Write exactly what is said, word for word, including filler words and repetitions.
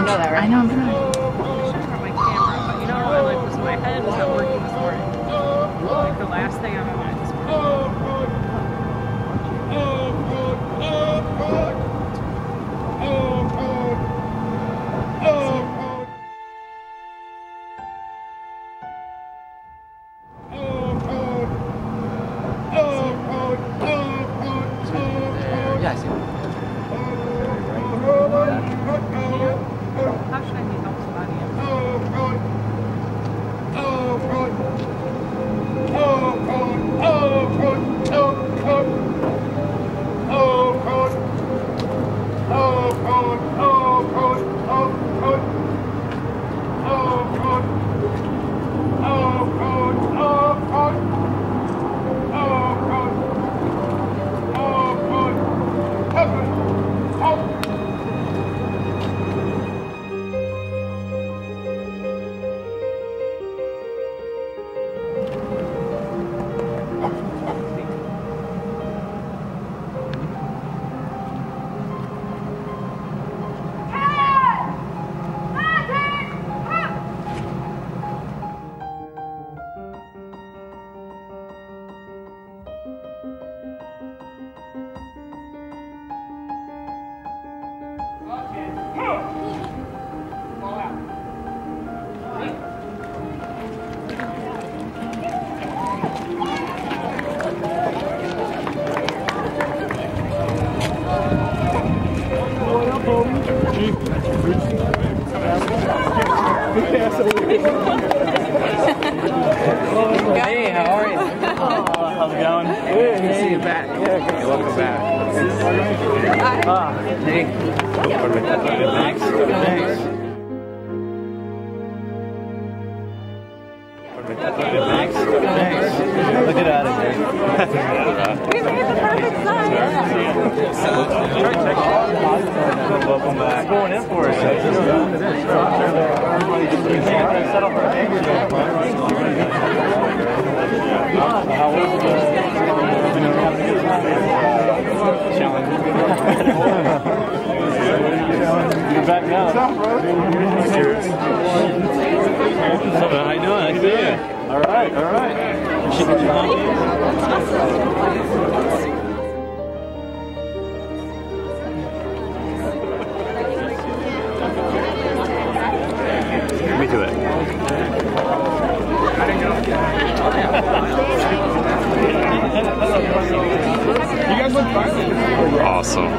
know that, right? I know, I'm trying. I should have my camera, but you know what? Like, was my head was not working this morning. Like the last thing on my mind this morning. Yeah, I see. How should I need help somebody else? Hey, how are you? Oh, how's it going? Good to see you back. Yeah, good. Hey, welcome back. Ah, Hey. Thanks. Thanks. Thanks. Thanks. look at out of here. We made the perfect sign. Welcome back. Going in for it. Settle for How was the challenge? You're back now. What's up, bro? Cheers. What's up, man? How you doing? I see you. All right, all right. Should get you home. Let me do it. You guys look fine. Awesome.